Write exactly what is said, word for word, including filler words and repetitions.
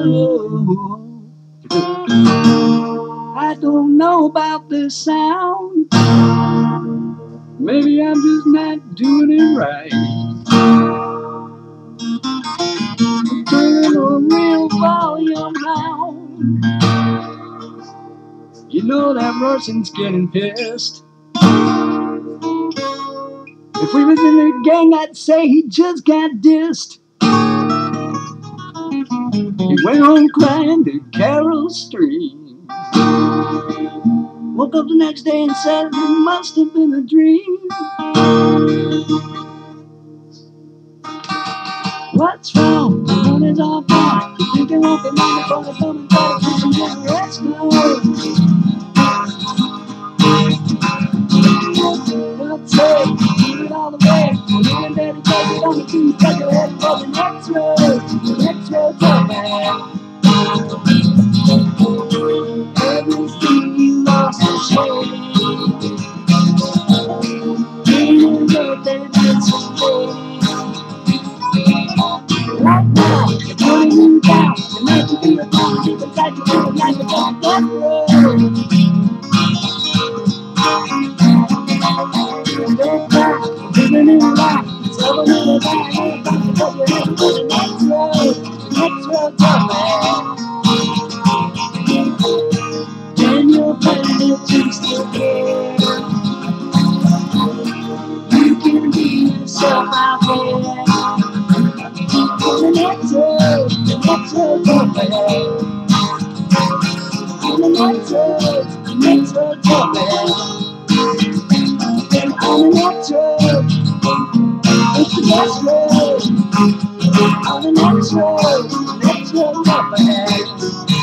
I don't know about the sound. Maybe I'm just not doing it right. Turn a real volume down. You know that Russian's getting pissed. If we was in a gang, I'd say he just got dissed. He went home crying to Carol Stream. Woke up the next day and said it must have been a dream. What's wrong? The money's all gone. You think it won't be long before they come and try to push you in the rest now. Let's say, give it all away. Mom and Daddy take it on the feet. Take your head for the next road. The next road's up, man. Everything you lost is shady. Dreaming that it's a right now, you're putting you down. You're meant to be a power. You can try to do it like a dog. That road. Step back, living in life. It's over in the back. You're about to put your head for the next road. The next road's up, man. Then you'll find that you still care. You can be yourself out there. On the next road, the next road's up ahead. On the next road, the next road's up ahead. And on the next road, it's the best road. On the next road, the next road's up ahead.